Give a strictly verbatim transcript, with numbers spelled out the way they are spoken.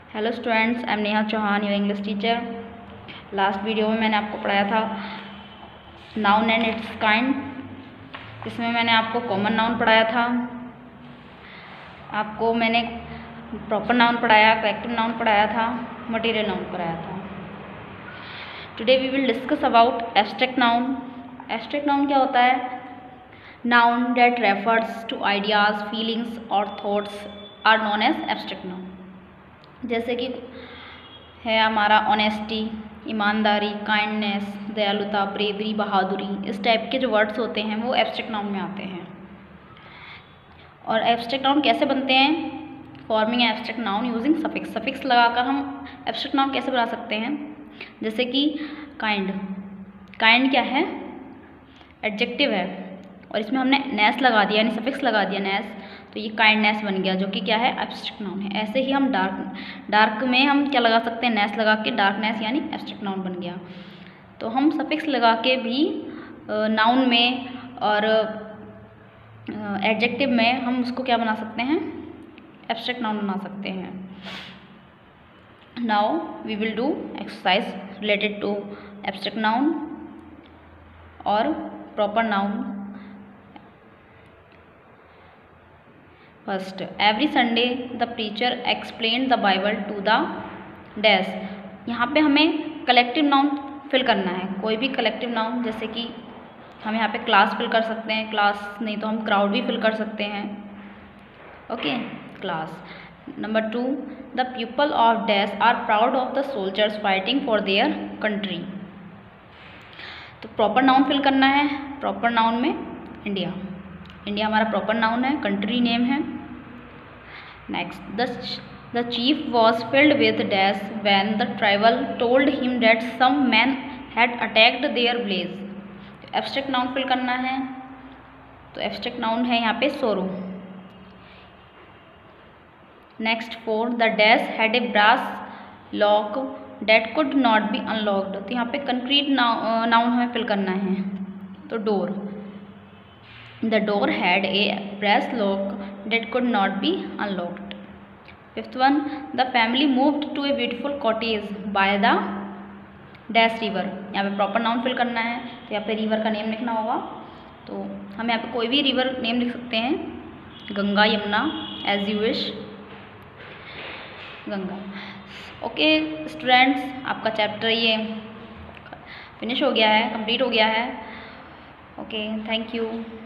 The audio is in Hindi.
Hello students, I am Neha Chauhan, your English teacher. Last video में मैंने आपको पढ़ाया था नाउन एंड इट्स काइंड। इसमें मैंने आपको कॉमन नाउन पढ़ाया था, आपको मैंने प्रॉपर नाउन पढ़ाया, करेक्टिव नाउन पढ़ाया था, मटेरियल नाउन पढ़ाया था। Today we will discuss about abstract noun. Abstract noun क्या होता है? Noun that refers to ideas, feelings और thoughts are known as abstract noun. जैसे कि है हमारा ऑनेस्टी, ईमानदारी, काइंडनेस, दयालुता, ब्रेवरी, बहादुरी, इस टाइप के जो वर्ड्स होते हैं वो एब्स्ट्रैक्ट नाउन में आते हैं। और एब्स्ट्रैक्ट नाउन कैसे बनते हैं? Forming abstract noun using suffix. Suffix लगाकर हम एब्स्ट्रैक्ट नाउन कैसे बना सकते हैं? जैसे कि काइंड। काइंड क्या है? एडजेक्टिव है और इसमें हमने नेस लगा दिया, यानी सफिक्स लगा दिया नेस, तो ये काइंडनेस बन गया, जो कि क्या है? एब्स्ट्रैक्ट नाउन है। ऐसे ही हम डार्क डार्क में हम क्या लगा सकते हैं? नेस लगा के डार्कनेस, यानी एब्स्ट्रैक्ट नाउन बन गया। तो हम सफिक्स लगा के भी नाउन में और एडजेक्टिव में हम उसको क्या बना सकते हैं? एब्स्ट्रैक्ट नाउन बना सकते हैं। Now we will do exercise related to abstract noun और proper noun. First, every Sunday the preacher explain the Bible to the dash. यहाँ पे हमें कलेक्टिव नाउन फिल करना है, कोई भी कलेक्टिव नाउन। जैसे कि हम यहाँ पे क्लास फिल कर सकते हैं, क्लास नहीं तो हम क्राउड भी फिल कर सकते हैं। Okay, class. Number two, the people of dash are proud of the soldiers fighting for their country. तो प्रॉपर नाउन फिल करना है। प्रॉपर नाउन में इंडिया, इंडिया हमारा प्रॉपर नाउन है, कंट्री नेम है। Next, the the chief was filled with dash when the tribal told him that some man had attacked their village. Abstract noun fill करना है, तो एब्स्ट्रैक्ट नाउन है यहाँ पे सोरो। Next, four, the dash had a brass lock that could not be unlocked. तो यहाँ पे कंक्रीट नाउन हमें फिल करना है, तो door. The door had a brass lock that could not be unlocked. Fifth one, the family moved to a beautiful cottage by the dash river। यहाँ पे प्रॉपर नाउन फिल करना है, तो यहाँ पे रिवर का नेम लिखना होगा। तो हम यहाँ पे कोई भी रिवर नेम लिख सकते हैं, Ganga, Yamuna, as you wish, Ganga. Okay students, आपका चैप्टर ये फिनिश हो गया है, कंप्लीट हो गया है। Okay, thank you.